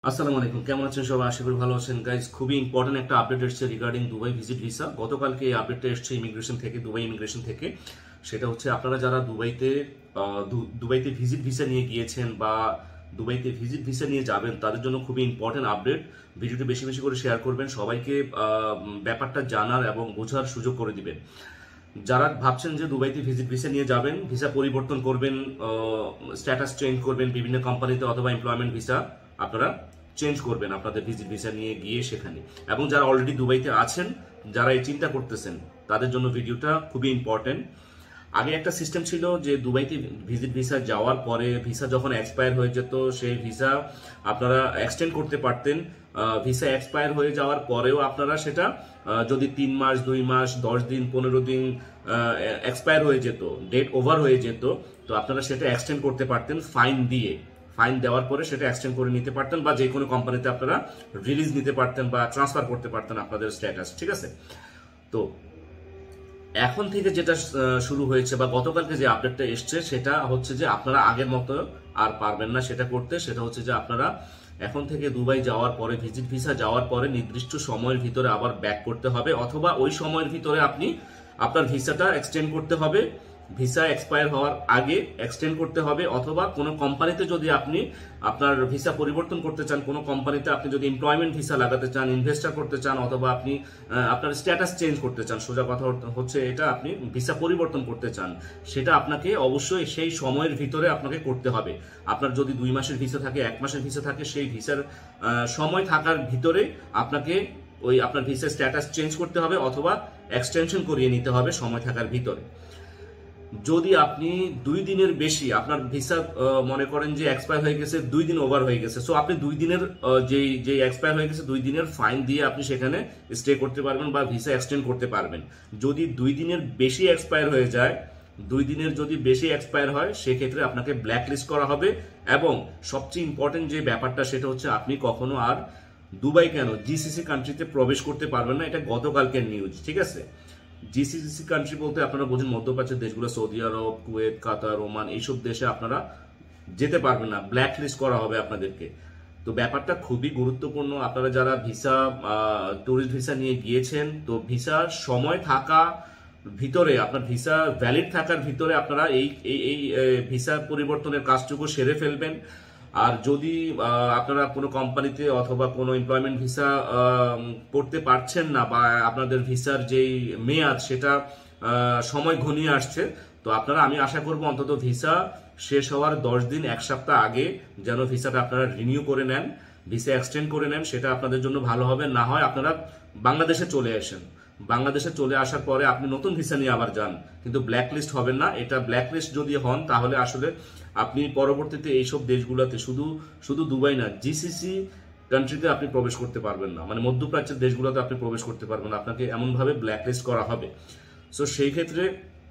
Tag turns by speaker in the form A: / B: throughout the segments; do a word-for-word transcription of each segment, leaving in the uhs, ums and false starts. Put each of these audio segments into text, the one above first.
A: আসসালামু আলাইকুম, কেমন আছেন সবাই? আশা করি ভালো আছেন। গাইজ, খুবই ইম্পর্টেন্ট একটা আপডেট এসেছে রিগার্ডিং দুবাই ভিজিট ভিসা। গতকালকে এই আপডেটটা এসেছে ইমিগ্রেশন থেকে, দুবাই ইমিগ্রেশন থেকে। সেটা হচ্ছে, আপনারা যারা দুবাইতে আহ, দু- দুবাইতে ভিজিট ভিসা নিয়ে গিয়েছেন বা দুবাইতে ভিজিট ভিসা নিয়ে যাবেন, তাদের জন্য খুবই ইম্পর্টেন্ট আপডেট। ভিডিওটি বেশি বেশি করে শেয়ার করবেন, সবাইকে আহ, ব্যাপারটা জানার এবং বোঝার সুযোগ করে দিবেন। যারা ভাবছেন যে দুবাইতে ভিজিট ভিসা নিয়ে যাবেন, ভিসা পরিবর্তন করবেন, স্ট্যাটাস চেঞ্জ করবেন বিভিন্ন কোম্পানিতে, অথবা এমপ্লয়মেন্ট ভিসা আপনারা চেঞ্জ করবেন আপনাদের ভিজিট ভিসা নিয়ে গিয়ে সেখানে, এবং যারা অলরেডি দুবাইতে আছেন, যারা এই চিন্তা করতেছেন, তাদের জন্য ভিডিওটা খুবই ইম্পর্টেন্ট। আগে একটা সিস্টেম ছিল যে দুবাইতে ভিজিট ভিসা যাওয়ার পরে ভিসা যখন এক্সপায়ার হয়ে যেত, সেই ভিসা আপনারা এক্সটেন্ড করতে পারতেন। ভিসা এক্সপায়ার হয়ে যাওয়ার পরেও আপনারা সেটা আহ, যদি তিন মাস দুই মাস দশ দিন পনেরো দিন এক্সপায়ার হয়ে যেত, ডেট ওভার হয়ে যেত, তো আপনারা সেটা এক্সটেন্ড করতে পারতেন ফাইন দিয়ে। ফাইন দেওয়ার পরে সেটা এক্সটেন্ড করে নিতে পারতেন, বা যে কোনো কোম্পানিতে আপনারা রিলিজ নিতে পারতেন বা ট্রান্সফার করতে পারতেন আপনাদের স্ট্যাটাস। ঠিক আছে? তো এখন থেকে যেটা আহ, শুরু হয়েছে বা গতকালকে যে আপডেটটা এসছে, সেটা হচ্ছে যে আপনারা আগের মতো আর পারবেন না সেটা করতে। সেটা হচ্ছে যে আপনারা এখন থেকে দুবাই যাওয়ার পরে, ভিজিট ভিসা যাওয়ার পরে নির্দিষ্ট সময়ের ভিতরে আবার ব্যাক করতে হবে, অথবা ওই সময়ের ভিতরে আপনি আপনার ভিসাটা এক্সটেন্ড করতে হবে। ভিসা এক্সপায়ার হওয়ার আগে এক্সটেন্ড করতে হবে, অথবা কোনো কোম্পানিতে যদি আপনি আপনার ভিসা পরিবর্তন করতে চান, কোনো কোম্পানিতে আপনি যদি এমপ্লয়মেন্ট ভিসা লাগাতে চান, ইনভেস্টার করতে চান, অথবা আপনি আহ, আপনার স্ট্যাটাস চেঞ্জ করতে চান, সোজা কথা হচ্ছে এটা, আপনি ভিসা পরিবর্তন করতে চান, সেটা আপনাকে অবশ্যই সেই সময়ের ভিতরে আপনাকে করতে হবে। আপনার যদি দুই মাসের ভিসা থাকে, এক মাসের ভিসা থাকে, সেই ভিসার আহ, সময় থাকার ভিতরে আপনাকে ওই আপনার ভিসা স্ট্যাটাস চেঞ্জ করতে হবে, অথবা এক্সটেনশন করিয়ে নিতে হবে সময় থাকার ভিতরে। যদি আপনি দুই দিনের বেশি আপনার ভিসা মনে করেন যে এক্সপায়ার হয়ে গেছে, দুই দিন ওভার হয়ে গেছে, সো আপনি দুই দিনের যেই যে এক্সপায়ার হয়ে গেছে, দুই দিনের ফাইন দিয়ে আপনি সেখানে স্টে করতে পারবেন বা ভিসা এক্সটেন্ড করতে পারবেন। যদি দুই দিনের বেশি এক্সপায়ার হয়ে যায়, দুই দিনের যদি বেশি এক্সপায়ার হয়, সেক্ষেত্রে আপনাকে ব্ল্যাক লিস্ট করা হবে। এবং সবচেয়ে ইম্পর্টেন্ট যে ব্যাপারটা, সেটা হচ্ছে আপনি কখনো আর দুবাই কেন জিসিসি কান্ট্রিতে প্রবেশ করতে পারবেন না। এটা গতকালকের নিউজ। ঠিক আছে? জিসিসি কান্ট্রি বলতে আপনারা বোঝেন মধ্যপ্রাচ্যের দেশগুলো, Saudi Arab, Kuwait, Qatar, Oman, এইসব দেশে আপনারা যেতে পারবেন না, ব্ল্যাক লিস্ট করা হবে আপনাদেরকে। তো ব্যাপারটা খুবই গুরুত্বপূর্ণ। আপনারা যারা ভিসা ট্যুরিস্ট ভিসা নিয়ে গিয়েছেন, তো ভিসা সময় থাকা ভিতরে, আপনার ভিসা ভ্যালিড থাকার ভিতরে আপনারা এই এই এই ভিসা পরিবর্তনের কাজটুকু সেরে ফেলবেন। আর যদি আহ, আপনারা কোনো কোম্পানিতে অথবা কোনো এমপ্লয়মেন্ট ভিসা করতে পারছেন না, বা আপনাদের ভিসার যেই মেয়াদ সেটা আহ, সময় ঘনিয়ে আসছে, তো আপনারা, আমি আশা করব অন্তত ভিসা শেষ হওয়ার দশ দিন এক সপ্তাহ আগে যেন ভিসাটা আপনারা রিনিউ করে নেন, ভিসা এক্সটেন্ড করে নেন। সেটা আপনাদের জন্য ভালো হবে। না হয় আপনারা বাংলাদেশে চলে আসেন, বাংলাদেশে চলে আসার পরে আপনি নতুন ভিসা নিয়ে আবার যান, কিন্তু ব্ল্যাক লিস্ট হবেন না। এটা ব্ল্যাক লিস্ট যদি হন, তাহলে আসলে আপনি পরবর্তীতে এইসব দেশগুলোতে, শুধু শুধু দুবাই না, জিসিসি কান্ট্রিতে আপনি প্রবেশ করতে পারবেন না, মানে মধ্যপ্রাচ্যের দেশগুলোতে আপনি প্রবেশ করতে পারবেন না, আপনাকে এমনভাবে ব্ল্যাক লিস্ট করা হবে। সো সেই ক্ষেত্রে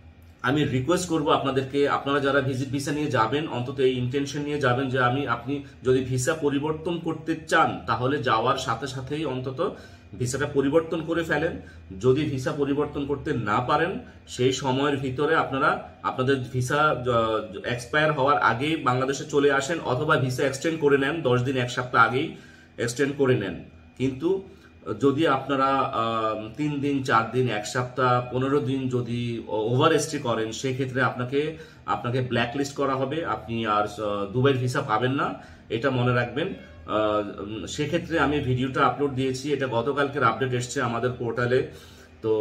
A: আমি রিকোয়েস্ট করব আপনাদেরকে, আপনারা যারা ভিজিট ভিসা নিয়ে যাবেন, অন্তত এই ইন্টেনশন নিয়ে যাবেন যে আমি আপনি যদি ভিসা পরিবর্তন করতে চান, তাহলে যাওয়ার সাথে সাথেই অন্তত ভিসাটা পরিবর্তন করে ফেলেন। যদি ভিসা পরিবর্তন করতে না পারেন, সেই সময়ের ভিতরে আপনারা আপনাদের ভিসা এক্সপায়ার হওয়ার আগেই বাংলাদেশে চলে আসেন, অথবা ভিসা এক্সটেন্ড করে নেন, দশ দিন এক সপ্তাহ আগেই এক্সটেন্ড করে নেন। কিন্তু যদি আপনারা তিন দিন চার দিন এক সপ্তাহ পনেরো দিন যদি ওভার স্টে করেন, সেক্ষেত্রে আপনাকে আপনাকে ব্ল্যাক লিস্ট করা হবে, আপনি আর দুবাইয়ের ভিসা পাবেন না, এটা মনে রাখবেন। সেক্ষেত্রে আমি ভিডিওটা আপলোড দিয়েছি, এটা গতকালকের আপডেট এসছে আমাদের পোর্টালে। তো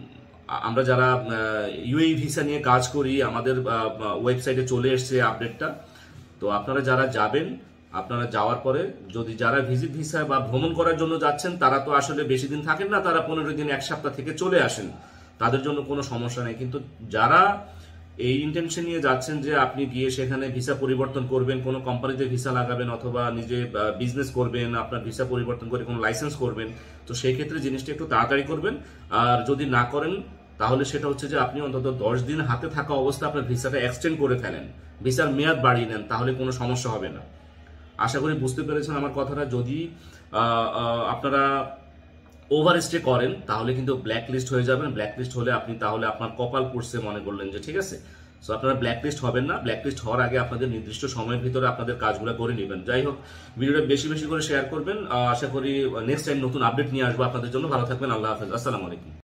A: আমরা যারা ইউএই ভিসা নিয়ে কাজ করি, আমাদের ওয়েবসাইটে চলে এসছে আপডেটটা। তো আপনারা যারা যাবেন, আপনারা যাওয়ার পরে যদি যারা ভিজিট ভিসা বা ভ্রমণ করার জন্য যাচ্ছেন, তারা তো আসলে বেশি দিন থাকেন না, তারা পনেরো দিন এক সপ্তাহ থেকে চলে আসেন, তাদের জন্য কোনো সমস্যা নেই। কিন্তু যারা এই ইন্টেনশন নিয়ে যাচ্ছেন যে আপনি গিয়ে সেখানে ভিসা পরিবর্তন করবেন, কোনো কোম্পানিতে ভিসা লাগাবেন, অথবা নিজে বিজনেস করবেন, আপনার ভিসা পরিবর্তন করে কোনো লাইসেন্স করবেন, তো সেই ক্ষেত্রে জিনিসটা একটু তাড়াতাড়ি করবেন। আর যদি না করেন, তাহলে সেটা হচ্ছে যে আপনি অন্তত দশ দিন হাতে থাকা অবস্থা আপনার ভিসাটা এক্সটেন্ড করে ফেলেন, ভিসার মেয়াদ বাড়িয়ে নেন, তাহলে কোনো সমস্যা হবে না। আশা করি বুঝতে পেরেছেন আমার কথাটা। যদি আপনারা ওভার স্টে করেন, তাহলে কিন্তু ব্ল্যাক লিস্ট হয়ে যাবেন। ব্ল্যাক লিস্ট হলে আপনি তাহলে আপনার কপাল পড়ছে মনে করলেন যে ঠিক আছে, সো আপনারা ব্ল্যাক লিস্ট হবেন না। ব্ল্যাক লিস্ট হওয়ার আগে আপনাদের নির্দিষ্ট সময়ের ভিতরে আপনাদের কাজগুলো করে নেবেন। যাই হোক, ভিডিওটা বেশি বেশি করে শেয়ার করবেন। আশা করি নেক্সট টাইম নতুন আপডেট নিয়ে আসবো আপনাদের জন্য। ভালো থাকবেন, আল্লাহ হাফেজ, আসসালামু আলাইকুম।